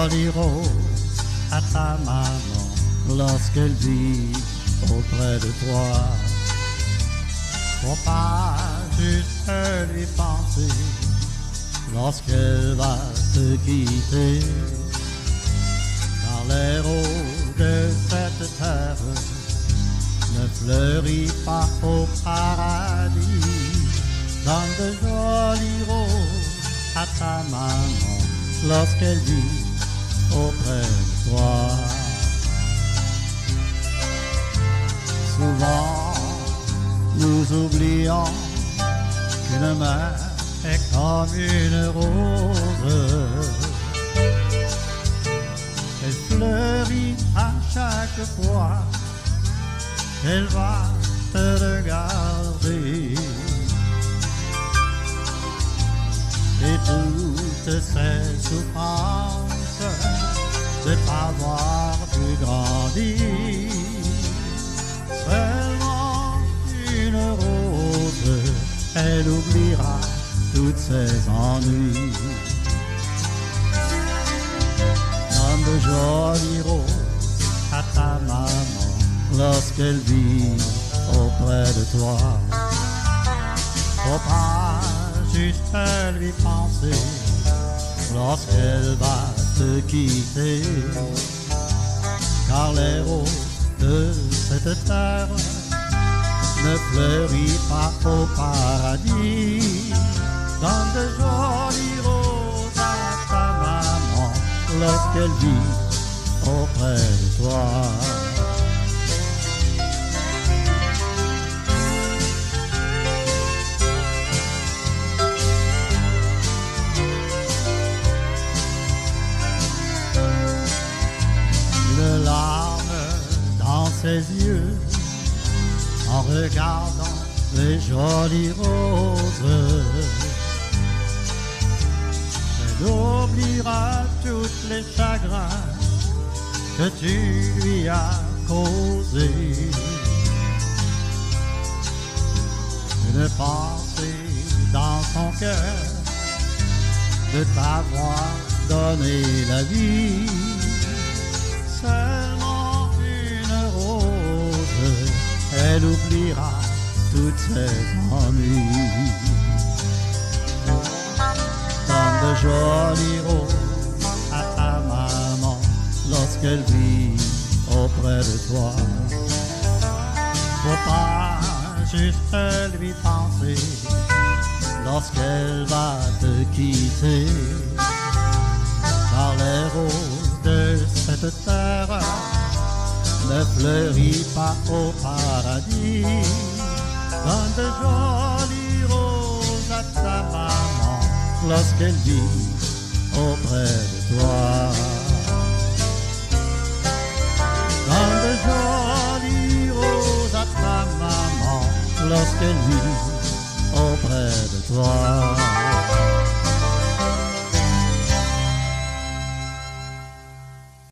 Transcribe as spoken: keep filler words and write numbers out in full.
jolies roses à ta maman lorsqu'elle vit auprès de toi. Faut pas juste lui penser lorsqu'elle va te quitter, car les roses de cette terre ne fleurit pas au paradis. Donne de jolies roses à ta maman lorsqu'elle vit auprès de toi. Souvent nous oublions qu'une mère est comme une rose, elle fleurit à chaque fois qu'elle va te regarder. Et toutes ces souffrances de t'avoir vu grandir, seulement une rose, elle oubliera toutes ses ennuis. Donne de jolies roses à ta maman lorsqu'elle vit auprès de toi. Faut pas juste lui penser lorsqu'elle va te quitter, car les roses de cette terre ne fleurit pas au paradis. Donne de jolies roses à ta maman lorsqu'elle vit auprès de toi. Une larme dans ses yeux en regardant les jolies roses, elle oubliera tous les chagrins que tu lui as causés. Une pensée dans son cœur de t'avoir donné la vie. Seulement une rose, elle oubliera toutes ses ennuis. Donne de jolies roses à ta maman lorsqu'elle vit auprès de toi. Faut pas juste lui penser lorsqu'elle va te quitter, car les roses de cette terre ne fleurit pas au paradis. Donne de jolies roses à ta maman lorsqu'elle vit auprès de toi. Donne de jolies roses à ta maman lorsqu'elle vit auprès de toi.